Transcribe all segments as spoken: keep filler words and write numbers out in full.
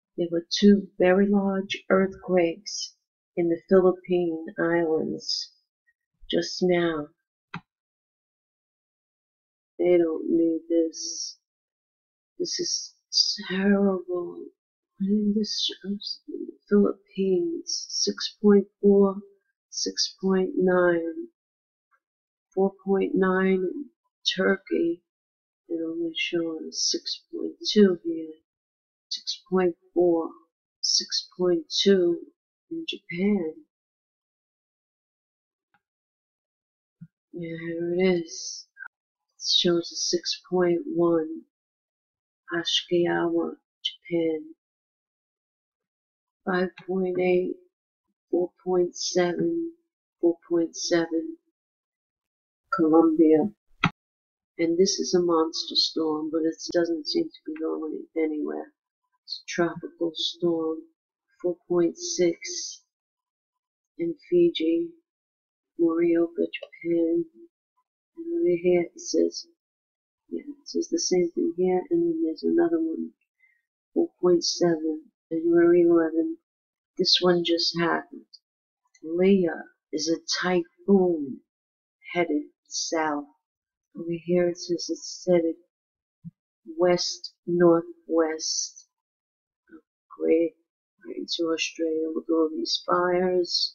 There were two very large earthquakes in the Philippine Islands just now. They don't need this. This is terrible. I think this shows the Philippines six point four, six point nine, four point nine in Turkey. It only shows six point two here, six point four, six point two in Japan. Yeah, here it is. It shows a six point one, Ashikawa, Japan. five point eight, four point seven, four point seven, Colombia. And this is a monster storm, but it doesn't seem to be going anywhere. It's a tropical storm. four point six in Fiji, Morioka, Japan. And over here it says, yeah, it says the same thing here, and then there's another one, four point seven, January eleventh. This one just happened. Leah is a typhoon headed south. Over here it says it's headed west northwest. Oh, great. Right into Australia. Look at all these fires.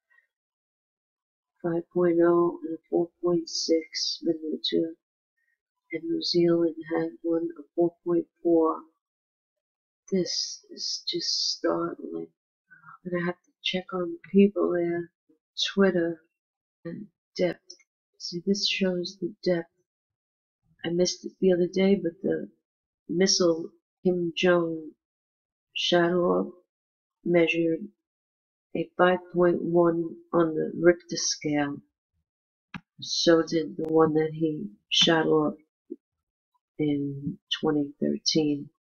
five point oh and a four point six magnitude. And New Zealand had one of four point four. This is just startling. I'm gonna have to check on the people there. Twitter and depth. See, this shows the depth. I missed it the other day, but the missile Kim Jong shot off measured a five point one on the Richter scale. So did the one that he shot off in twenty thirteen.